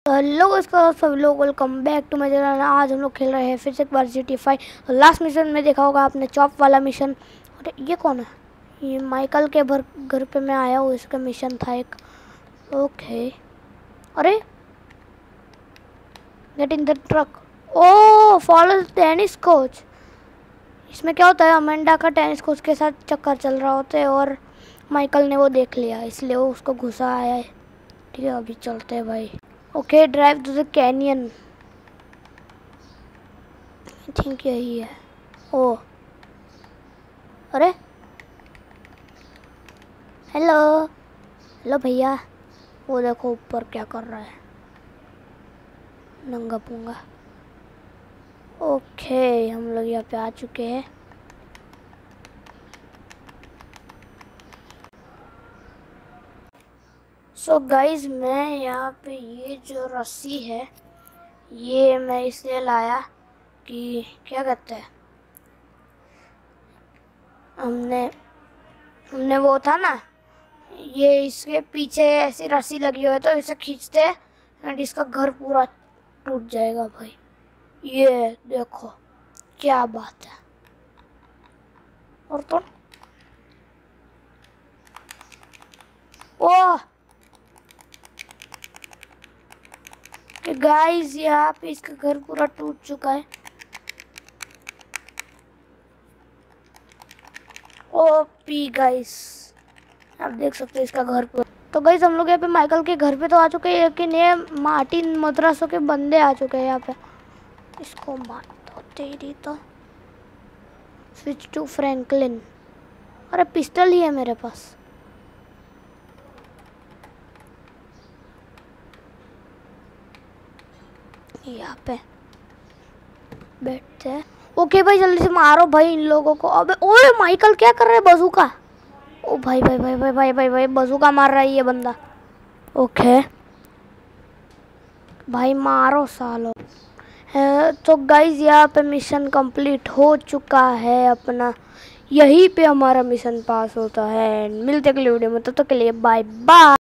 तो हेलो इसका सभी लोग, welcome back to my channel. आज हम लोग खेल रहे हैं फिर से एक बार GTA 5। तो लास्ट मिशन में देखा होगा आपने, चॉप वाला मिशन। अरे ये कौन है? ये माइकल के घर पे मैं आया हूँ, इसका मिशन था एक। ओके, अरे get in the truck. Oh follow tennis coach. इसमें क्या होता है, अमेंडा का टेनिस कोच के साथ चक्कर चल रहा होता है और माइकल ने वो देख लिया, इसलिए वो उसको गुस्सा आया है। ठीक है, अभी चलते हैं भाई। Okay, drive to the canyon. I think यही है। ओ अरे हेलो हेलो भैया, वो देखो ऊपर क्या कर रहा है, नंगा पूंगा। ओके, हम लोग यहाँ पे आ चुके हैं। सो गाइज, मैं यहाँ पे ये जो रस्सी है, ये मैं इसलिए लाया कि क्या कहते हैं, हमने वो था ना, ये इसके पीछे ऐसी रस्सी लगी हुई है, तो इसे खींचते हैं एंड इसका घर पूरा टूट जाएगा भाई। ये देखो क्या बात है। और तो ओह गाइस, यहाँ पे इसका घर पूरा टूट चुका है। ओपी गाइस, आप देख सकते हैं इसका घर पूरा। तो गाइस, हम लोग यहाँ पे माइकल के घर पे तो आ चुके हैं, लेकिन ये मार्टिन मद्रासों के बंदे आ चुके हैं यहाँ पे। इसको मार दो तेरी तो। Switch to Franklin. अरे पिस्टल ही है मेरे पास। यहाँ पे बैठते हैं। ओके भाई, जल्दी से मारो भाई इन लोगों को। अबे ओए माइकल क्या कर रहा है, बजूका। ओ भाई भाई भाई भाई भाई भाई भाई, बजूका मार रहा है ये बंदा। ओके भाई, मारो सालो। तो गाइज, यहाँ पे मिशन कंप्लीट हो चुका है अपना। यहीं पे हमारा मिशन पास होता है। मिलते अगले वीडियो में, तब तक के लिए बाय बाय।